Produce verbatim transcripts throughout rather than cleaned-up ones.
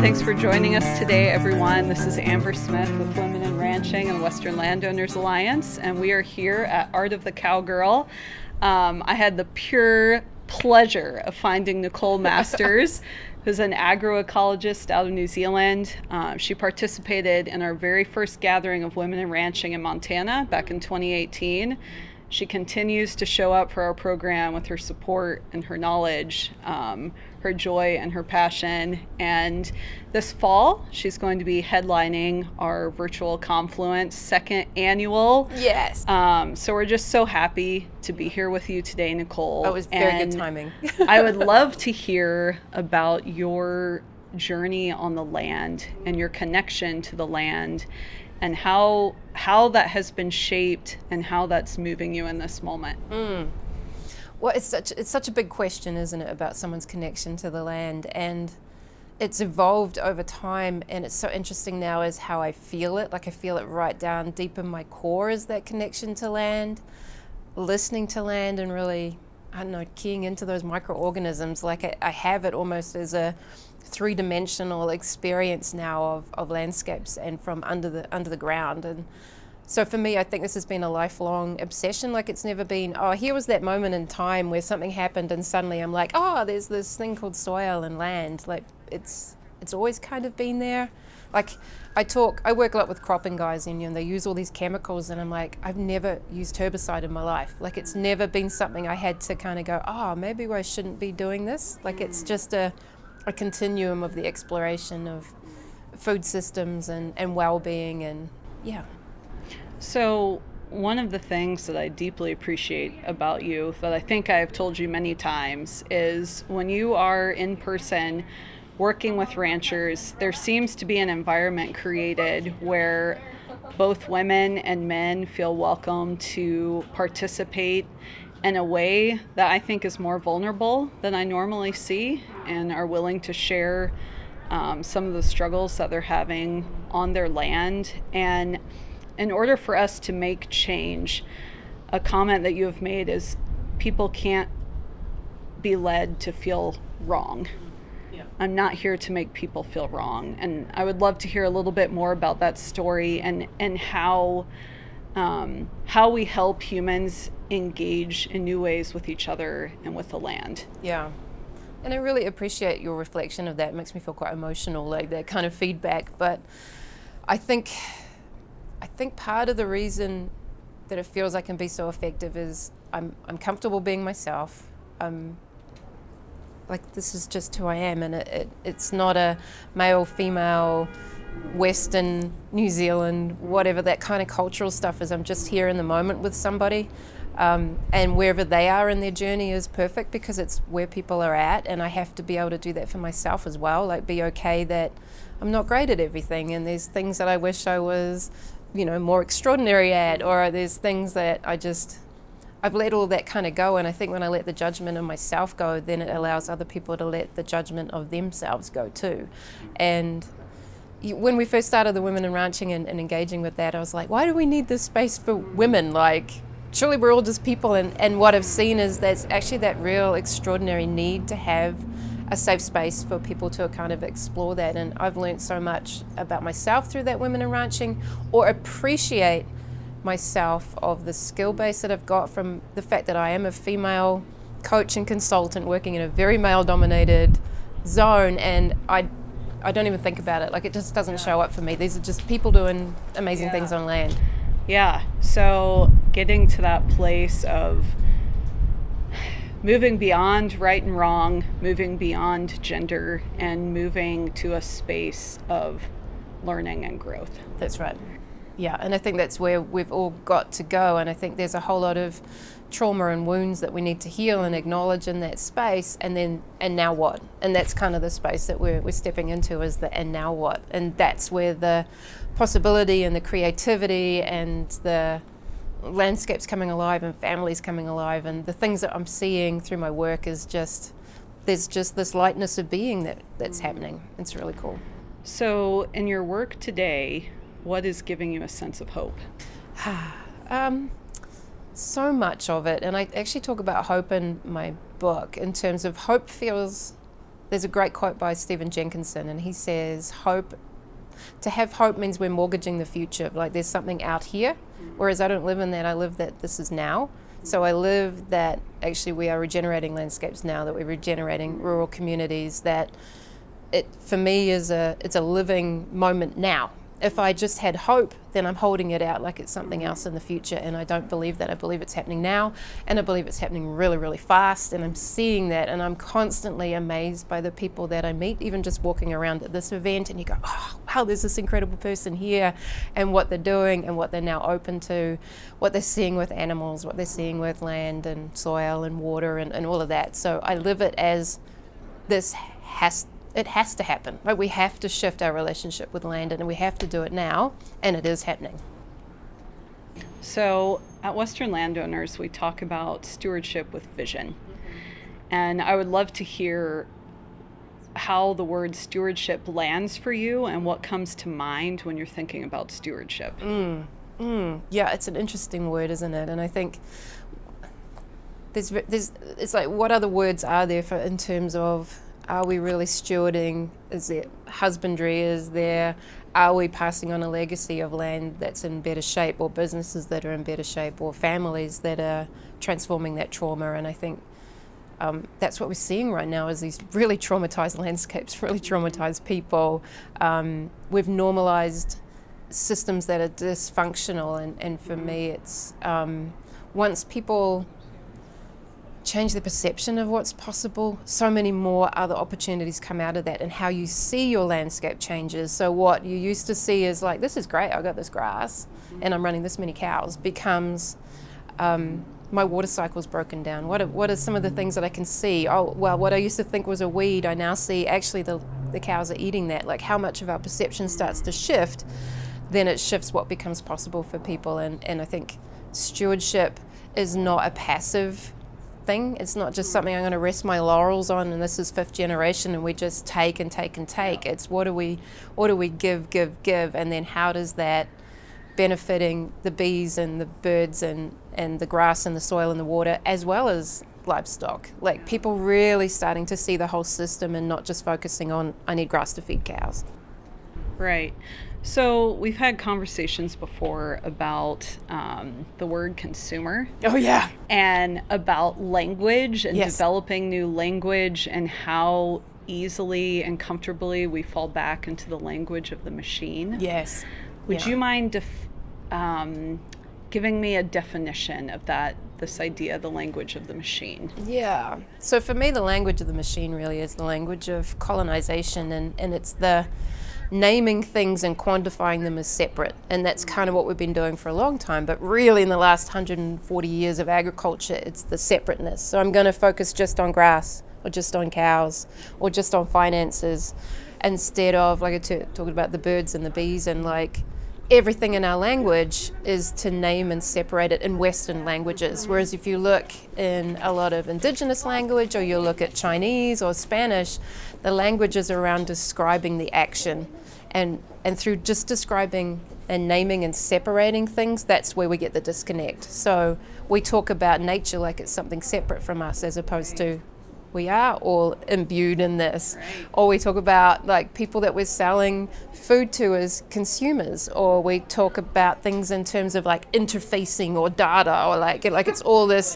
Thanks for joining us today, everyone. This is Amber Smith with Women in Ranching and Western Landowners Alliance, and we are here at Art of the Cowgirl. Um, I had the pure pleasure of finding Nicole Masters, who's an agroecologist out of New Zealand. Uh, she participated in our very first gathering of Women in Ranching in Montana back in twenty eighteen. She continues to show up for our program with her support and her knowledge, um, her joy and her passion. And this fall, she's going to be headlining our virtual Confluence second annual. Yes. Um, so we're just so happy to be here with you today, Nicole. That was very and good timing. I would love to hear about your journey on the land and your connection to the land, and how how that has been shaped and how that's moving you in this moment. Mm. Well, it's such it's such a big question, isn't it, about someone's connection to the land, and it's evolved over time. And it's so interesting now is how I feel it. Like I feel it right down deep in my core, is that connection to land, listening to land, and really, I don't know, keying into those microorganisms. Like I, I have it almost as a three-dimensional experience now of, of landscapes and from under the under the ground. And so for me, I think this has been a lifelong obsession. Like it's never been, oh, here was that moment in time where something happened and suddenly I'm like, oh, there's this thing called soil and land. Like it's it's always kind of been there. Like I talk, I work a lot with cropping guys, and you know, they use all these chemicals, and I'm like, I've never used herbicide in my life. Like it's never been something I had to kind of go, oh, maybe I shouldn't be doing this. Like it's just a a continuum of the exploration of food systems and, and well-being, and yeah. So one of the things that I deeply appreciate about you, that I think I've told you many times, is when you are in person working with ranchers, there seems to be an environment created where both women and men feel welcome to participate in a way that I think is more vulnerable than I normally see, and are willing to share um, some of the struggles that they're having on their land. And in order for us to make change, a comment that you have made is people can't be led to feel wrong. Yeah. I'm not here to make people feel wrong. And I would love to hear a little bit more about that story, and, and how Um, how we help humans engage in new ways with each other and with the land. Yeah. And I really appreciate your reflection of that. It makes me feel quite emotional, like that kind of feedback. But I think, I think part of the reason that it feels I can be so effective is I'm, I'm comfortable being myself. I'm like, this is just who I am. And it, it, it's not a male, female, Western, New Zealand, whatever that kind of cultural stuff is. I'm just here in the moment with somebody, um, and wherever they are in their journey is perfect, because it's where people are at, and I have to be able to do that for myself as well. Like be okay that I'm not great at everything, and there's things that I wish I was, you know, more extraordinary at, or there's things that I just, I've let all that kind of go. And I think when I let the judgment of myself go, then it allows other people to let the judgment of themselves go too. And when we first started the Women in Ranching and, and engaging with that, I was like, why do we need this space for women? Like, surely we're all just people. And, and what I've seen is there's actually that real extraordinary need to have a safe space for people to kind of explore that. And I've learned so much about myself through that Women in Ranching, or appreciate myself of the skill base that I've got from the fact that I am a female coach and consultant working in a very male-dominated zone. And I I don't even think about it. Like it just doesn't show up for me. These are just people doing amazing yeah. things on land. Yeah, so getting to that place of moving beyond right and wrong, moving beyond gender, and moving to a space of learning and growth. That's right. Yeah, and I think that's where we've all got to go. And I think there's a whole lot of trauma and wounds that we need to heal and acknowledge in that space. And then, and now what? And that's kind of the space that we're, we're stepping into, is the and now what? And that's where the possibility and the creativity and the landscapes coming alive and families coming alive, and the things that I'm seeing through my work is just, there's just this lightness of being that, that's happening. It's really cool. So in your work today, what is giving you a sense of hope? um, so much of it, and I actually talk about hope in my book, in terms of hope feels there's a great quote by Stephen Jenkinson, and he says, hope, to have hope means we're mortgaging the future. Like there's something out here, whereas I don't live in that, I live that this is now. So I live that actually we are regenerating landscapes now, that we're regenerating rural communities, that it for me is a, it's a living moment now. If I just had hope, then I'm holding it out like it's something else in the future, and I don't believe that. I believe it's happening now, and I believe it's happening really, really fast, and I'm seeing that, and I'm constantly amazed by the people that I meet, even just walking around at this event, and you go, oh, wow, there's this incredible person here, and what they're doing, and what they're now open to, what they're seeing with animals, what they're seeing with land, and soil, and water, and, and all of that. So I live it as this has It has to happen. Like we have to shift our relationship with land, and we have to do it now, and it is happening. So at Western Landowners, we talk about stewardship with vision. Mm-hmm. And I would love to hear how the word stewardship lands for you and what comes to mind when you're thinking about stewardship. Mm, mm. Yeah, it's an interesting word, isn't it? And I think there's, there's, it's like, what other words are there for in terms of, are we really stewarding? Is there husbandry? Is there, are we passing on a legacy of land that's in better shape, or businesses that are in better shape, or families that are transforming that trauma? And I think um, that's what we're seeing right now, is these really traumatized landscapes, really traumatized people. Um, we've normalized systems that are dysfunctional, and, and for me it's um, once people change the perception of what's possible, so many more other opportunities come out of that, and how you see your landscape changes. So what you used to see is like, this is great, I got this grass and I'm running this many cows, becomes um, my water cycle's broken down. What are, what are some of the things that I can see? Oh, well, what I used to think was a weed, I now see actually the, the cows are eating that. Like how much of our perception starts to shift, then it shifts what becomes possible for people. And, and I think stewardship is not a passive thing. It's not just something I'm going to rest my laurels on, and this is fifth generation and we just take and take and take. It's what do we what do we give, give, give, and then how does that benefiting the bees and the birds and, and the grass and the soil and the water, as well as livestock. Like people really starting to see the whole system and not just focusing on, I need grass to feed cows. Right. So we've had conversations before about um, the word consumer. Oh, yeah. And about language and yes. developing new language, and how easily and comfortably we fall back into the language of the machine. Yes. Would yeah. you mind def- um, giving me a definition of that, this idea, the language of the machine? Yeah. So for me, the language of the machine really is the language of colonization, and, and it's the naming things and quantifying them as separate. And that's kind of what we've been doing for a long time. But really in the last one hundred forty years of agriculture, it's the separateness. So I'm going to focus just on grass, or just on cows, or just on finances, instead of, like I t- talked about the birds and the bees, and like everything in our language is to name and separate it in Western languages. Whereas if you look in a lot of indigenous language, or you look at Chinese or Spanish, the language is around describing the action. And, and through just describing and naming and separating things, that's where we get the disconnect. So we talk about nature like it's something separate from us, as opposed to we are all imbued in this. Right. Or we talk about like people that we're selling food to as consumers, or we talk about things in terms of like interfacing or data, or like, like it's all this,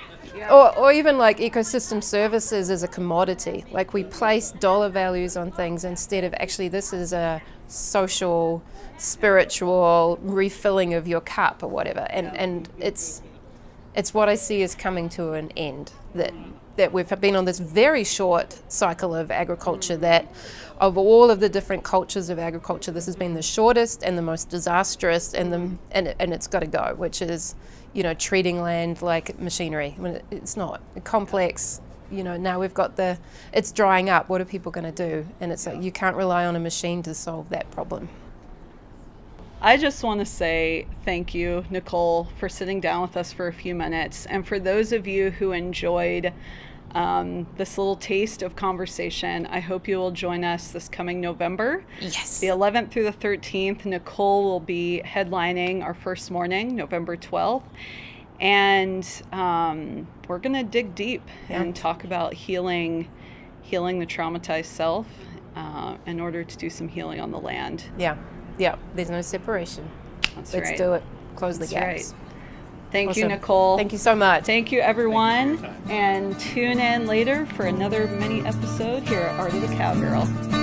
or, or even like ecosystem services as a commodity. Like we place dollar values on things instead of actually this is a social, spiritual refilling of your cup or whatever. And, and it's, it's what I see is coming to an end. That that we've been on this very short cycle of agriculture, that of all of the different cultures of agriculture, this has been the shortest and the most disastrous, and the and, and it's got to go, which is, you know, treating land like machinery. I mean, it's not complex. You know, now we've got the, it's drying up. What are people going to do? And it's like, you can't rely on a machine to solve that problem. I just want to say thank you, Nicole, for sitting down with us for a few minutes. And for those of you who enjoyed um, this little taste of conversation, I hope you will join us this coming November. Yes. The eleventh through the thirteenth, Nicole will be headlining our first morning, November twelfth. And um, we're going to dig deep yeah. and talk about healing healing the traumatized self uh, in order to do some healing on the land. Yeah, yeah, there's no separation. That's Let's right. do it. Close the That's gaps. right. Thank Awesome. you, Nicole. Thank you so much. Thank you, everyone. Thank you for your time. And tune in later for another mini episode here at Art of the Cowgirl.